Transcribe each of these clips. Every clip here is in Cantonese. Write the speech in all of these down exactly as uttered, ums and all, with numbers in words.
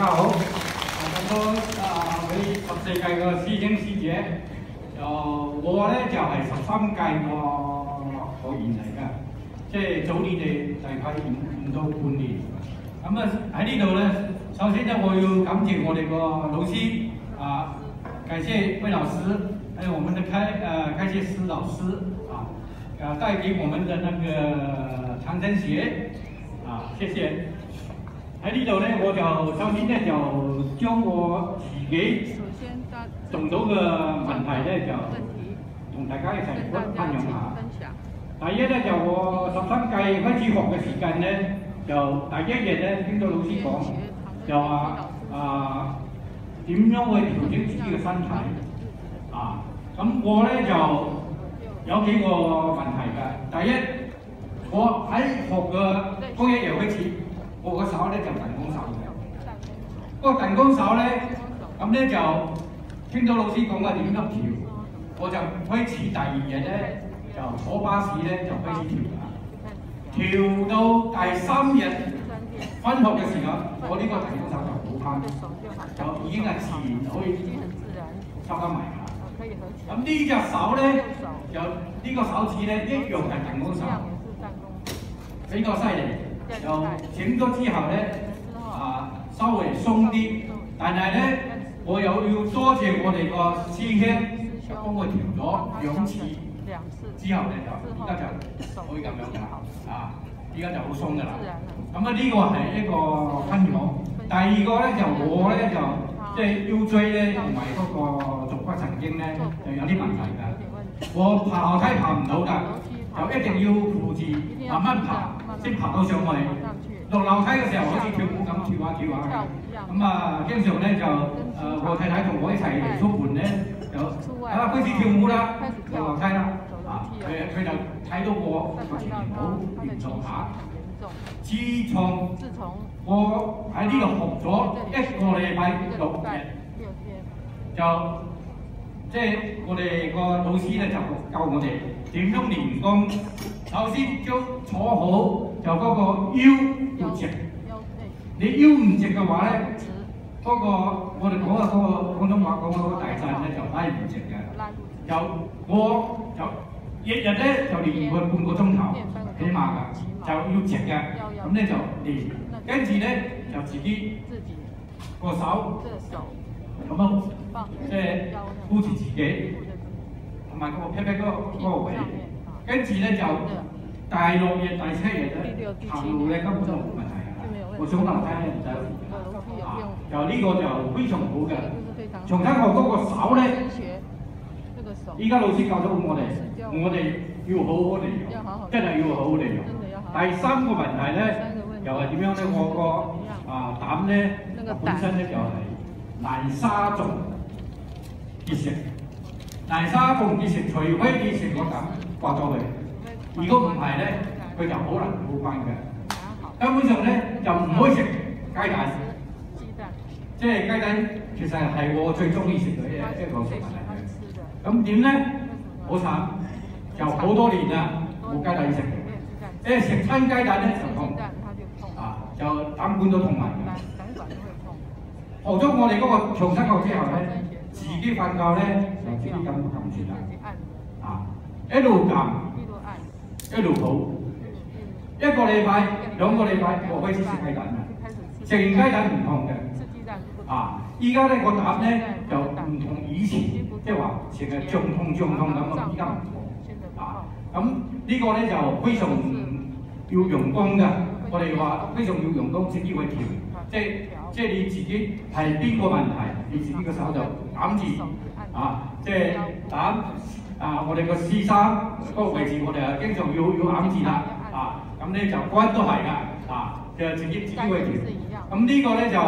家好，咁多啊佢十四屆嘅師兄師姐，就我咧就係、是、十三屆個學員嚟㗎，即係早你哋大概唔唔到半年。咁啊喺呢度咧，首先咧我要感謝我哋個老師啊，感謝魏老師，還有我們的開呃開謝師老師啊，呃帶給我們的那個長征鞋啊，謝謝。喺呢度咧，我就首先咧就將我自己中到嘅問題咧，就同大家一齊分分享下。第一咧就我十三屆開始學嘅時間咧，就第一日咧聽到老師講，就話啊點樣去調整自己嘅身體啊。咁我咧就有幾個問題㗎。第一，我喺學嘅嗰一日開始。我個手咧就彈弓手嘅，嗰個彈弓手咧，咁咧就聽到老師講話點樣調，我就開始第二日咧就坐巴士咧就開始調啦，調到第三日返學嘅時候，我呢個彈弓手就好翻，就已經係自然可以收得埋啦。咁呢隻手咧就呢個手指咧一樣係彈弓手，比較犀利。就整咗之後咧，啊稍微鬆啲，但係咧我又要多謝我哋個師兄，就幫我調咗兩次，之後咧就而家就可以咁樣㗎，啊而家就好鬆㗎啦。咁啊呢個係一個分享。第二個咧就我咧就即係腰椎咧同埋嗰個足骨神經咧就有啲問題㗎，我爬樓梯爬唔到㗎，就一定要扶住慢慢爬。先爬到上去，落樓梯嘅時候好似跳舞咁跳下跳下咁啊，經常咧就誒、呃、我太太同我一齊嚟出門咧，就啊開始跳舞啦，落樓梯啦，啊佢佢就睇到我個前面好嚴重下。自從我喺呢度學咗一個禮拜六日，就即係我哋個老師咧就教我哋點樣練功。首先將坐好。就嗰個腰要直，你腰唔直嘅話咧，嗰、那個我哋講嘅嗰個廣東話講嘅嗰個大陣咧就拉唔直嘅。就我就日日咧就練佢半個鐘頭，起碼㗎，就要直嘅。咁咧就練，跟住咧就自己個手咁樣即係箍住自己，同埋個 pat pat 嗰嗰個位，跟住咧就。第六日、第七日咧，行路咧根本就冇問題㗎啦。我上樓梯咧唔使扶啊，就呢個就非常好嘅。重新學嗰個手咧，依家老師教咗我哋，我哋要好好地用，真係要好好地用。第三個問題咧，又係點樣咧？我個啊膽咧本身咧就係泥沙狀結石，泥沙狀結石，除非你食個膽刮咗佢。如果唔係咧，佢就好難好翻嘅。根本上咧就唔可以食雞蛋，即係雞蛋其實係我最中意食嘅一個食物嚟嘅。咁點咧？好慘，就好多年啦冇雞蛋食嘅。即係食親雞蛋咧就痛，啊就膽管都痛埋嘅。學咗我哋嗰個長生學之後咧，自己瞓覺咧就自己撳撳住啦，啊一路撳。一路好，一個禮拜、兩個禮拜，我開始食雞蛋啦。食完雞蛋唔痛嘅，啊！依家咧個膽咧就唔同以前，即係話成日脹痛脹痛咁啊，依家唔同。啊，咁呢個咧就非常要用功㗎。我哋話非常要用功先至去調，即係即係你自己係邊個問題，你自己個手就攬住，啊，即係攬。啊！我哋個師生嗰個位置，我哋啊經常要要揞住啦，啊咁咧就關都係㗎，啊就自己自己去調。咁呢個咧就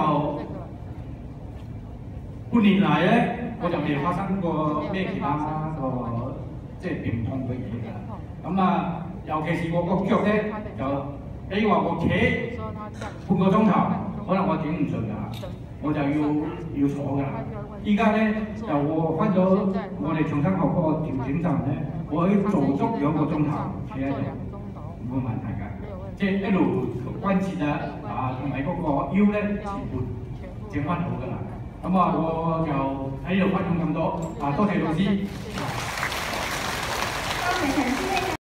半年嚟咧，我就未發生過咩其他個即係病痛嘅嘢㗎。咁啊，尤其是我個腳咧，就比如話我企半個鐘頭，可能我頂唔順㗎，我就要要坐㗎。依家咧就我翻咗我哋重新學嗰個調整站咧，我可以做足兩個鐘頭企喺度，冇問題㗎。即係一路關節啊啊同埋嗰個腰咧前半，即整翻好㗎啦。咁啊，我就喺呢度分享咁多，啊多謝老師。